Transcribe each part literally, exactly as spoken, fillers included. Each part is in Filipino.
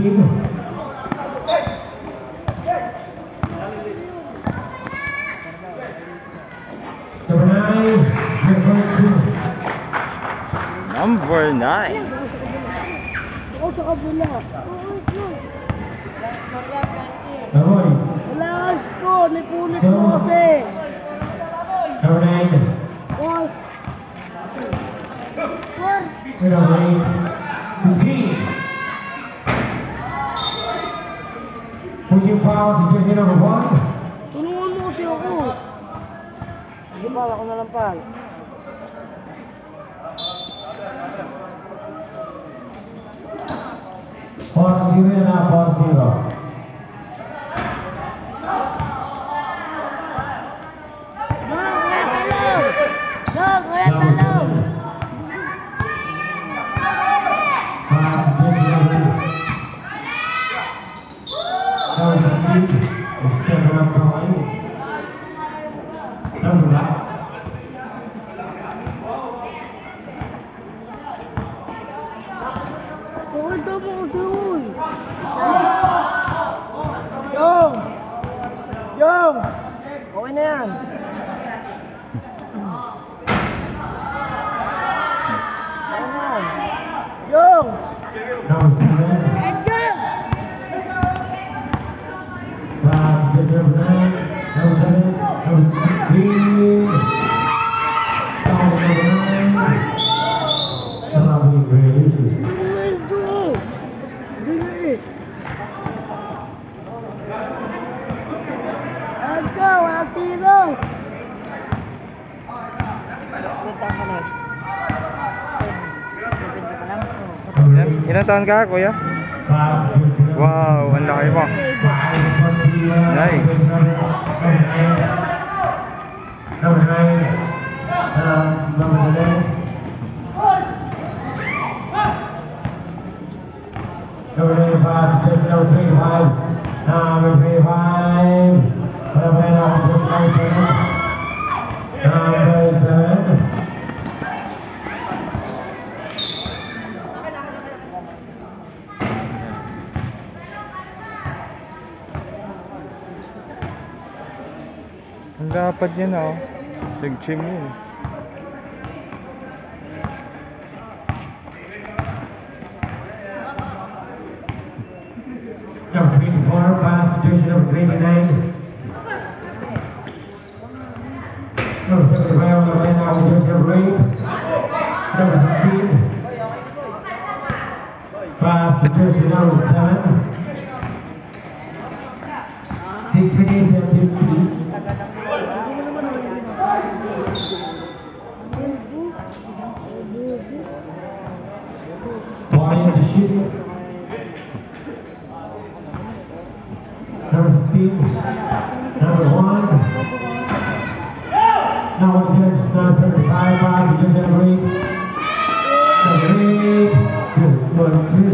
sixteen. Number nine, number two. Number nine. Ako sa kabila. Ahoy. Relax ko, nipunit mo kasi. Number nine. One. One. Number eight. fifteen. Pushing foul, suggestion number one. Tulungan mo kasi ako. Sige pal, ako na lang pal. Four zero na four zero. Dog, kaya talong. Dog, kaya talong. Five, suggestion number two. Number sixteen. Step up going. Number nine. Pakita mo kasi yun. Yung! Yung! Okay na yan. Okay na yan. Yung! Number seven. Edgar! Five, suggestion number nine. Number seven. Number sixteen. Foul number nine. Not being very useless. Medyo! Dili! Edgar, wala sino! Ilan ka na? seventy pa lang? Ilan, ilan taon ka, kuya? Wow, ang laki mo. Nice. Number nine. Um, number eleven. Number twenty-five, suggestion number twenty-five. Number twenty-five. Number twenty-seven. Number seven. Ang lapad yun, oh. Nag-gym yun. Number twenty-four, final suggestion number twenty-nine. Number seventy-five, on the line now, suggestion number eight. Number sixteen. Final suggestion number seven. Six minutes and fifteen. Quiet to shoot. Number sixteen. Number one. Number ten, number seventy-five, five, suggestion number eight. Number eight. Good, one, two.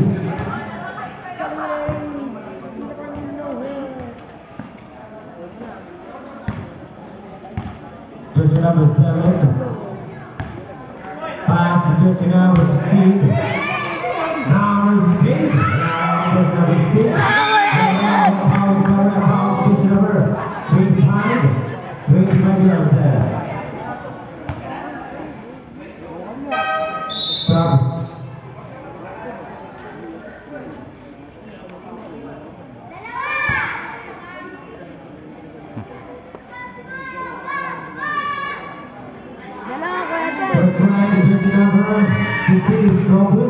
Suggestion number seven. Five, suggestion number sixteen. Number sixteen. Number sixteen. Suggestion number twenty-five. twenty-five yards there. Stop. Dalawa, kaya sir. First line, suggestion number sixteen is open.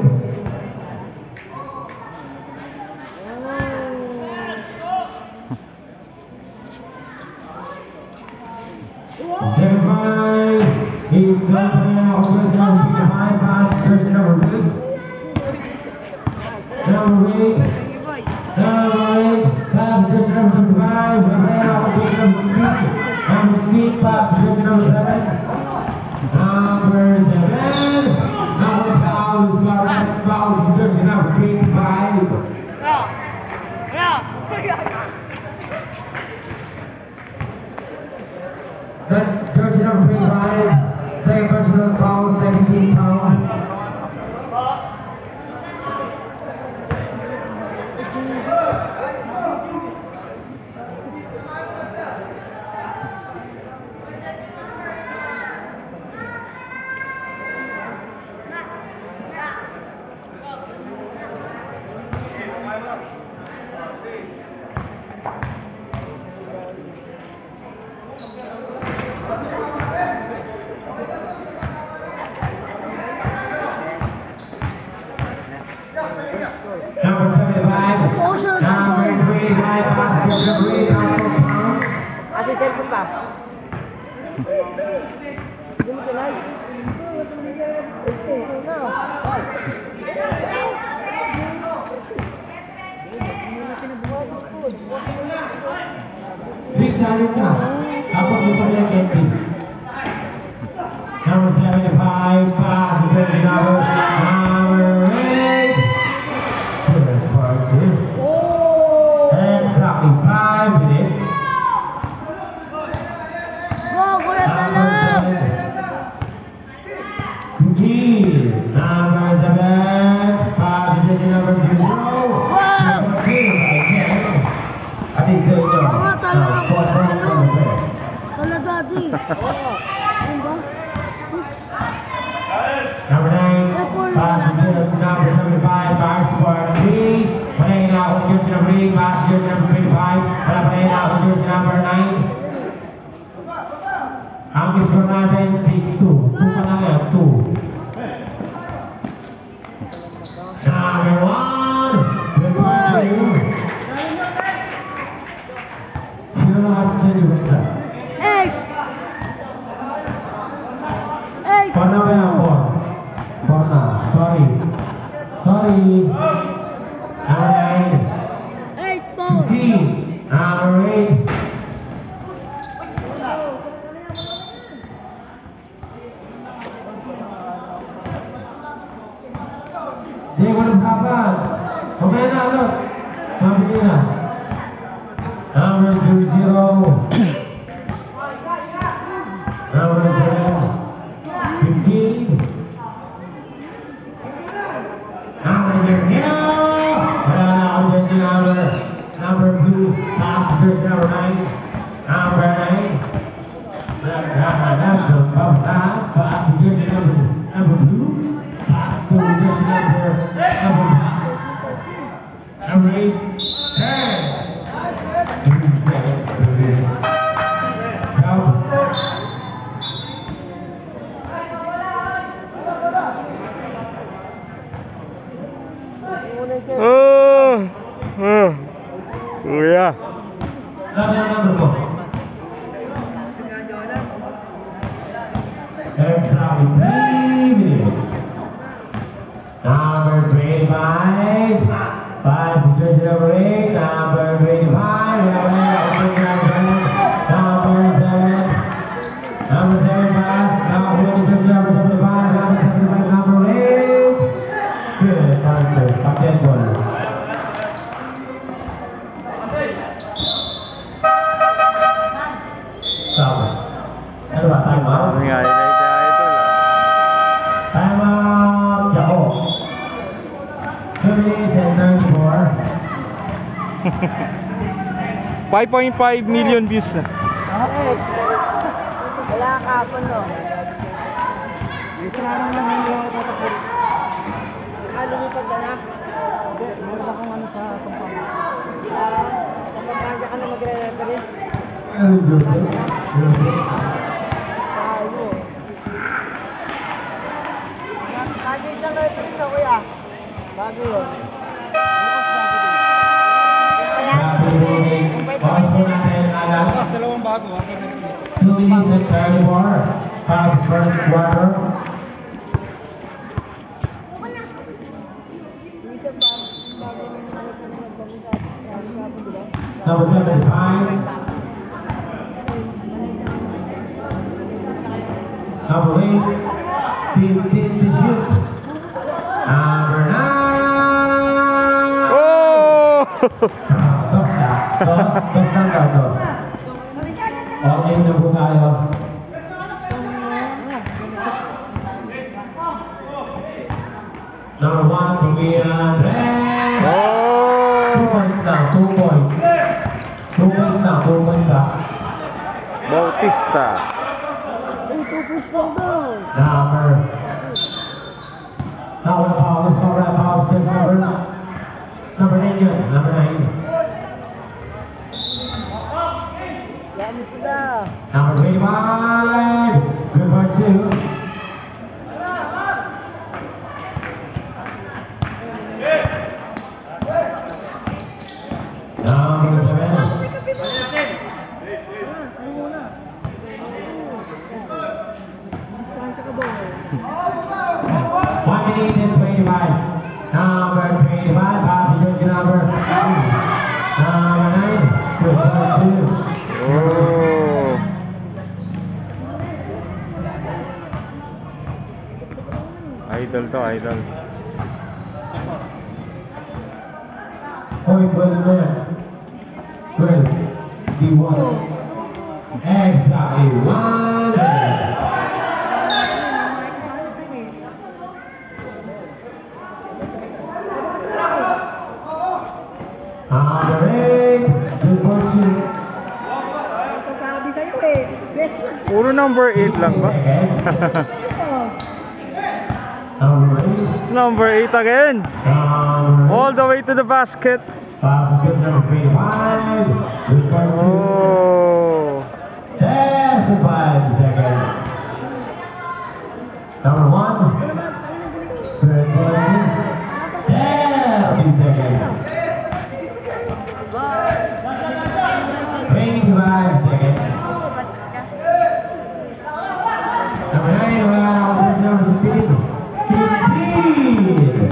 Seventy-five, he's done now, suggestion number fifty-five, five, suggestion number eight. Number eight, number eight, five, suggestion number seventy-five, number eight, suggestion number sixteen, number sixteen, five, suggestion number seven, number seven, number foul is correct, foul suggestion number twenty-five. Then jersey number twenty-five, second personal foul, seventeen foul. cellphone pa. Hindi mo kinay. Big salute na. Tapos susunod yung candy. Number seventy-five, pass to the number number eight. Good party. Exactly five minutes. Wow, kuya Number Salam! seven. G. Number seven, pass to the number zero. Wow! Number two, by ten. I think so. Oo, tala Now, ako. fourth round, number ten. Tala daddy. Oo. Ano ba? Six. Number nine, pass to just number seventy-five, pass for three. Palayin na ako ng jersey number eight, pass to jersey number twenty-five. Wala palayin na ako ng jersey number nine. Ang score natin, six two. two pa lang yan, two. Number one, good point to you. Sino lakas dyan yung isa? Eight. Eight. Four na ba yan, four? Four na, sorry. Sorry. Number nine. Eight, four. G. Number eight. Hindi ko nagsapan. Okay na, ano? Mabili na. Number zero zero. Number seven. Fifteen. Number zero zero. Wala na ako dyan si number. Number blue. Pass to number nine. Number nine. That's the pass. Pass to jersey number number blue. Pass to jersey number number number eight. Ten. Oh! Oh! Kuya. Number number four. Exactly three minutes. Number twenty-five. Five to jersey number eight. Number twenty-five. Number seven. Number seven pass. Number one jersey number seventy-five. Number seventy-five. Number eight. Good answer. Captain ball. Stop. Ano ba? Time out? Ang highlight na ito lang. Time out. Jaco. two minutes and ninety-four. five point five million views na. Eight. Wala ka po, no? Ito nga lang lang hindi ako tatapos. Ah, lumipad ka na? Hindi, meron akong ano sa Pampanga. Ah, Pampanga ka na magre-referee? Ano yung Joseph? Joseph. Tayo. Bago isang referee na, kuya. Bago yun. Sabi mo, pause po natin alam. Dalawang bago, ako two minutes and thirty-four. Para sa first quarter. Number seventy-five. Number eight. fifteen to shoot. Number nine. Oh! Dos na. Dos. Dos lang daw. Dos. Okay na po tayo. Number one to be Andres. Two Oh! points now. Two points. Two points now. Two points up. Bautista. Ay, tupos lang daw. Number. Now what about this number? About this number. Number nine yun. Number nine. Yan sila. Number twenty-five. Good for two. Number seven. Number nine, with point two. Oh. Idol to, idol. Point for the man. twenty-one. Exactly one minute. Number eight, with point two. Sabi sa'yo eh. Best friend Puro number eight lang ba? ko. Number eight. Number eight again. Number All the way to the basket. pass to number twenty-five, with point two. Oh. thirty-five seconds. Number one, with point two. thirty seconds. twenty-five seconds. Number nine, wow, number sixteen. fifteen.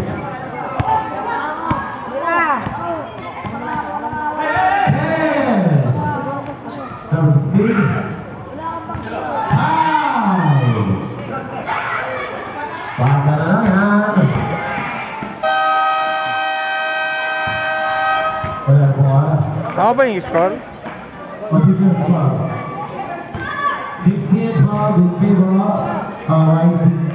ten. Number sixteen. five. Pasa na lang yan. Wala po oras. Tama ba yung score? What's your score? sixteen twelve in favor of R I C.